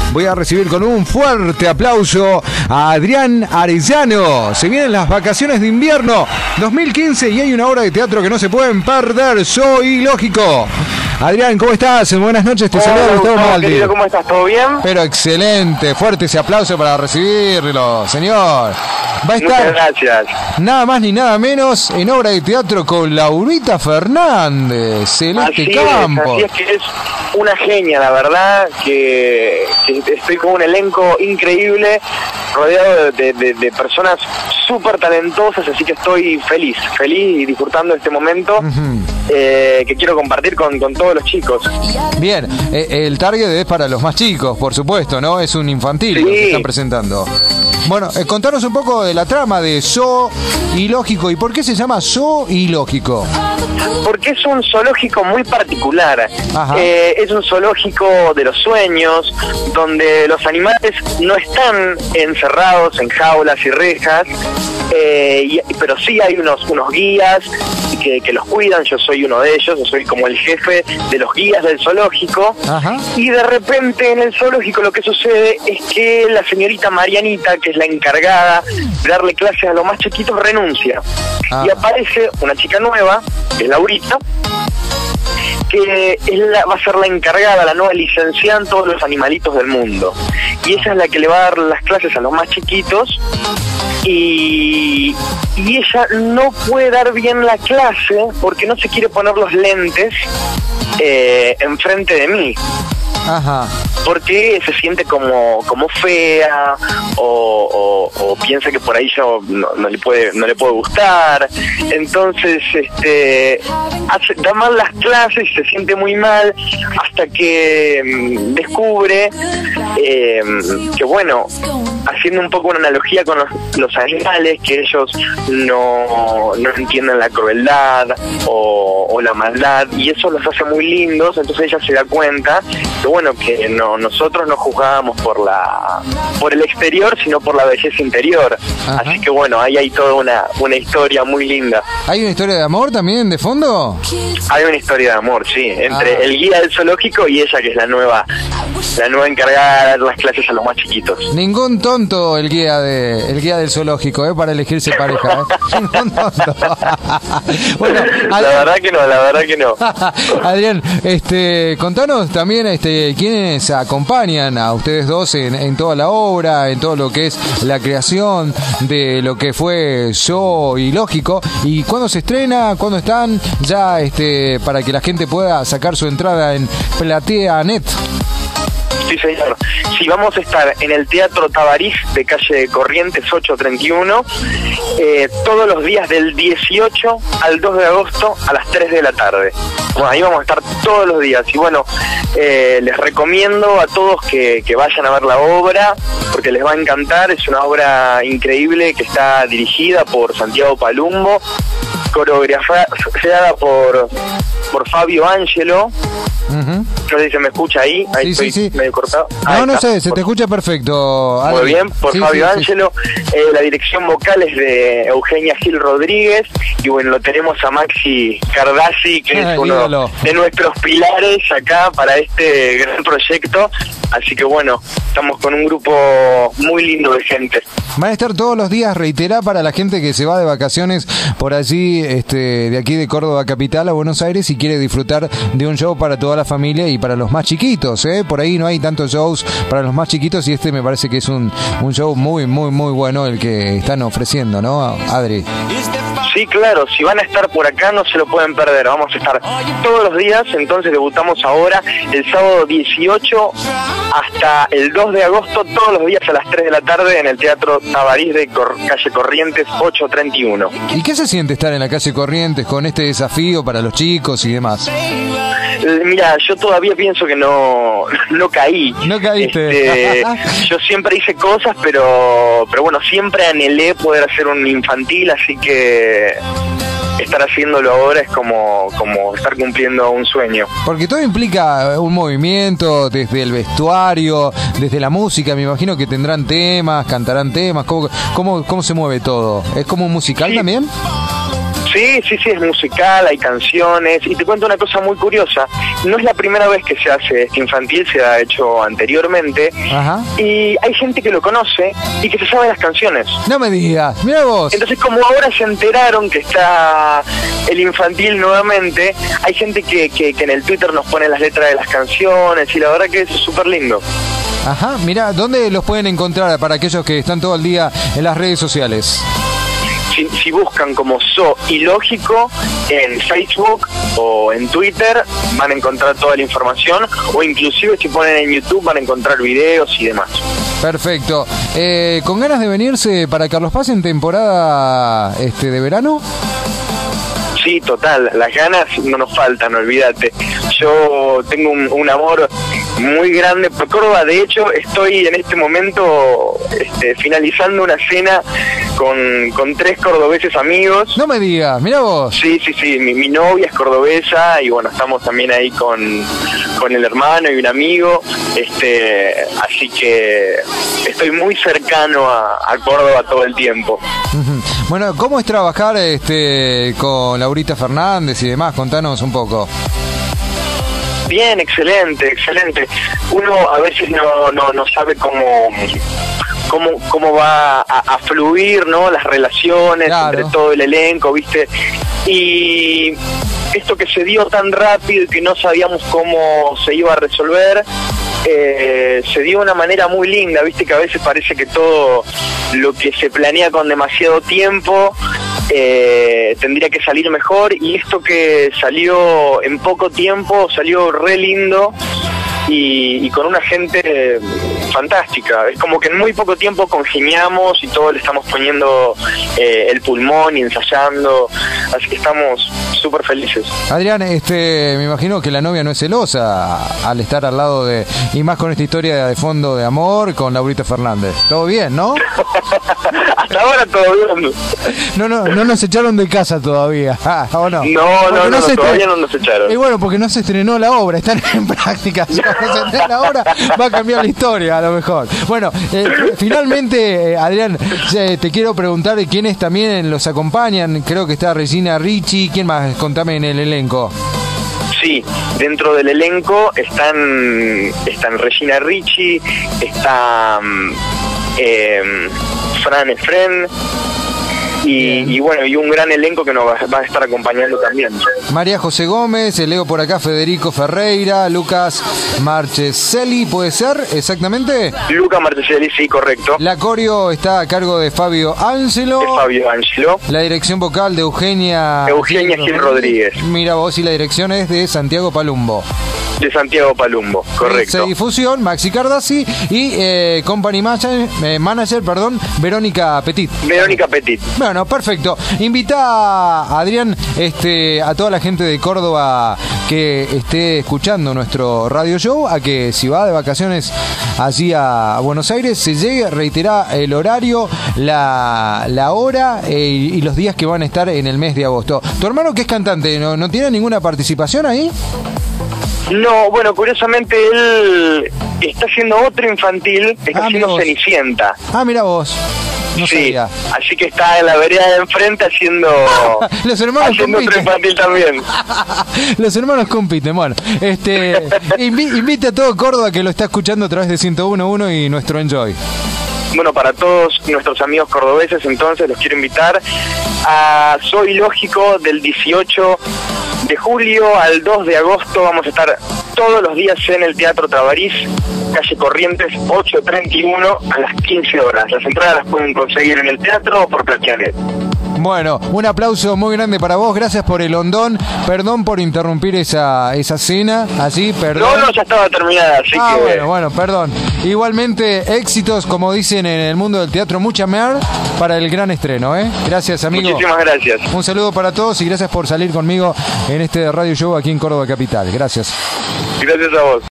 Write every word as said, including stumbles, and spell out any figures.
voy a recibir con un fuerte aplauso a Adrián Arellano. Se vienen las vacaciones de invierno dos mil quince y hay una obra de teatro que no se pueden perder, Soy Lógico. Adrián, ¿cómo estás? Buenas noches, te saluda Gustavo Maldi. Querido, ¿cómo estás? ¿Todo bien? Pero excelente, fuerte ese aplauso para recibirlo, señor. Va a estar, muchas gracias, nada más ni nada menos, en obra de teatro con Laurita Fernández, Celeste así Campos. Es, así es que es una genia, la verdad, que, que estoy con un elenco increíble, rodeado de, de, de personas súper talentosas, así que estoy feliz, feliz y disfrutando de este momento uh-huh. eh, que quiero compartir con, con todos los chicos. Bien, eh, el target es para los más chicos, por supuesto, ¿no? Es un infantil sí. Lo que están presentando. Bueno, eh, contanos un poco de la trama de Soy Lógico. ¿Y por qué se llama Soy Lógico? Porque es un zoológico muy particular. Eh, es un zoológico de los sueños, donde los animales no están encerrados en jaulas y rejas, eh, y, pero sí hay unos, unos guías que, que los cuidan. Yo soy uno de ellos, yo soy como el jefe de los guías del zoológico. Ajá. Y de repente en el zoológico lo que sucede es que la señorita Marianita, que es la encargada de darle clases a los más chiquitos, renuncia. Ah. Y aparece una chica nueva, que es Laurita, que es la, va a ser la encargada, la nueva licenciada en todos los animalitos del mundo. Y ella es la que le va a dar las clases a los más chiquitos. Y, y ella no puede dar bien la clase porque no se quiere poner los lentes eh, enfrente de mí. Ajá. Porque se siente como como fea o, o, o piensa que por ahí yo no, no le puede no le puede gustar. Entonces este hace, da mal las clases y se siente muy mal hasta que mmm, descubre eh, que bueno, haciendo un poco una analogía con los, los animales, que ellos no, no entienden la crueldad o, o la maldad, y eso los hace muy lindos. Entonces ella se da cuenta que bueno, que no, nosotros no juzgábamos por la por el exterior, sino por la belleza interior. Ajá. Así que bueno, ahí hay toda una, una historia muy linda. ¿Hay una historia de amor también de fondo? Hay una historia de amor, sí, entre ah. el guía del zoológico y ella, que es la nueva la nueva encargada de dar las clases a los más chiquitos. Ningún tonto el guía de el guía del zoológico, ¿eh? Para elegirse pareja, ¿eh? Ningún tonto. Bueno, Adrián, la verdad que no, la verdad que no. Adrián, este, contanos también este quiénes acompañan a ustedes dos en, en toda la obra, en todo lo que es la creación de lo que fue Soy Lógico, y cuándo se estrena, cuándo están ya, este, para que la gente pueda sacar su entrada en Platea punto net. Sí, señor. Sí, vamos a estar en el Teatro Tabarís de calle Corrientes ocho treinta y uno eh, todos los días del dieciocho al dos de agosto a las tres de la tarde. Bueno, ahí vamos a estar todos los días. Y bueno, eh, les recomiendo a todos que, que vayan a ver la obra, porque les va a encantar. Es una obra increíble que está dirigida por Santiago Palumbo, coreografiada por, por Fabio Ángelo. Uh-huh. No sé si se me escucha ahí, ahí sí, estoy sí, sí. medio cortado. Ahí no, está. no sé, se te escucha perfecto. Muy bien, por sí, Fabio sí, Ángelo. Sí. Eh, la dirección vocal es de Eugenia Gil Rodríguez. Y bueno, lo tenemos a Maxi Cardassi, que ah, es uno ídolo. de nuestros pilares acá para este gran proyecto. Así que bueno, estamos con un grupo muy lindo de gente. Van a estar todos los días, reiterá, para la gente que se va de vacaciones por allí, este, de aquí de Córdoba capital a Buenos Aires, y quiere disfrutar de un show para toda la familia y para los más chiquitos, ¿eh? Por ahí no hay tantos shows para los más chiquitos, y este me parece que es un, un show muy, muy, muy bueno el que están ofreciendo, ¿no, Adri? Sí, claro, si van a estar por acá no se lo pueden perder. Vamos a estar todos los días, entonces debutamos ahora el sábado dieciocho hasta el dos de agosto, todos los días a las tres de la tarde en el Teatro Tabarís de Cor- calle Corrientes ocho treinta y uno. ¿Y qué se siente estar en la calle Corrientes con este desafío para los chicos y demás? Mira, yo todavía pienso que no no caí. No caíste. Este, yo siempre hice cosas, pero pero bueno, siempre anhelé poder hacer un infantil, así que estar haciéndolo ahora es como, como estar cumpliendo un sueño. Porque todo implica un movimiento, desde el vestuario, desde la música. Me imagino que tendrán temas, cantarán temas. ¿Cómo, cómo, cómo se mueve todo? ¿Es como un musical sí. también? Sí, sí, sí, es musical, hay canciones, y te cuento una cosa muy curiosa, no es la primera vez que se hace este infantil, se ha hecho anteriormente. Ajá. Y hay gente que lo conoce y que se sabe las canciones. No me digas, mira vos. Entonces, como ahora se enteraron que está el infantil nuevamente, hay gente que, que, que en el Twitter nos pone las letras de las canciones, y la verdad que es súper lindo. Ajá, mira, ¿dónde los pueden encontrar para aquellos que están todo el día en las redes sociales? Si, si buscan como So Ilógico en Facebook o en Twitter, van a encontrar toda la información, o inclusive si ponen en YouTube van a encontrar videos y demás. Perfecto. Eh, ¿Con ganas de venirse para Carlos Paz en temporada este de verano? Sí, total, las ganas no nos faltan, olvídate. Yo tengo un, un amor muy grande por Córdoba. De hecho, estoy en este momento este, finalizando una cena con, con tres cordobeses amigos. No me digas, mira vos. Sí, sí, sí, mi, mi novia es cordobesa y bueno, estamos también ahí con, con el hermano y un amigo, este, así que estoy muy cercano a, a Córdoba todo el tiempo. Bueno, ¿cómo es trabajar este, con Laurita Fernández y demás? Contanos un poco. Bien, excelente, excelente. Uno a veces no, no, no sabe cómo... Cómo, cómo va a, a fluir, ¿no? Las relaciones, claro, entre todo el elenco, ¿viste? Y esto que se dio tan rápido y que no sabíamos cómo se iba a resolver, eh, se dio de una manera muy linda, ¿viste? Que a veces parece que todo lo que se planea con demasiado tiempo eh, tendría que salir mejor, y esto que salió en poco tiempo salió re lindo. Y, y con una gente fantástica. Es como que en muy poco tiempo congeniamos y todos le estamos poniendo eh, el pulmón y ensayando, así que estamos súper felices. Adrián, este, me imagino que la novia no es celosa al estar al lado de, y más con esta historia de fondo de amor con Laurita Fernández. ¿Todo bien, no? Hasta ahora todo bien. No, no, no nos echaron de casa todavía. Ah, ¿o no? No, no, no, no, todavía no nos echaron. Y bueno, porque no se estrenó la obra, están en práctica. Ahora va a cambiar la historia a lo mejor. Bueno, eh, finalmente, eh, Adrián, eh, te quiero preguntar quiénes también los acompañan. Creo que está Regina Ricci. ¿Quién más? Contame en el elenco. Sí, dentro del elenco están están Regina Ricci, está eh, Fran Efren, Y, y bueno, y un gran elenco que nos va, va a estar acompañando también. María José Gómez, leo por acá Federico Ferreira, Lucas Marcheselli, ¿puede ser exactamente? Lucas Marcheselli, sí, correcto. La coreo está a cargo de Fabio Ángelo. De Fabio Ángelo. La dirección vocal de Eugenia... Eugenia Gil Rodríguez. Mira vos, y la dirección es de Santiago Palumbo. De Santiago Palumbo, correcto. De difusión, Maxi Cardassi y eh, Company Manager, eh, manager, perdón, Verónica Petit. Verónica Petit. Bueno, perfecto. Invita a Adrián este, a toda la gente de Córdoba que esté escuchando nuestro radio show a que si va de vacaciones allí a Buenos Aires se llegue, reitera el horario, la, la hora eh, y los días que van a estar en el mes de agosto. ¿Tu hermano, que es cantante, no, no tiene ninguna participación ahí? No, bueno, curiosamente él está haciendo otro infantil, está ah, haciendo Cenicienta. Ah, mira vos. No sí, sabía. Así que está en la vereda de enfrente haciendo, los hermanos haciendo compiten. otro infantil también. Los hermanos compiten. Bueno, este invi- invite a todo Córdoba que lo está escuchando a través de ciento uno punto uno y nuestro Enjoy. Bueno, para todos nuestros amigos cordobeses, entonces los quiero invitar a Soy Lógico del dieciocho de julio al dos de agosto. Vamos a estar todos los días en el Teatro Tabarís, calle Corrientes ocho treinta y uno, a las quince horas. Las entradas las pueden conseguir en el teatro o por Plaquianet. Bueno, un aplauso muy grande para vos, gracias por el hondón, perdón por interrumpir esa esa cena, así, perdón. No, no, ya estaba terminada, así ah, que... bueno, bueno, perdón. Igualmente, éxitos, como dicen en el mundo del teatro, mucha mer para el gran estreno, ¿eh? Gracias, amigo. Muchísimas gracias. Un saludo para todos y gracias por salir conmigo en este radio show aquí en Córdoba Capital. Gracias. Gracias a vos.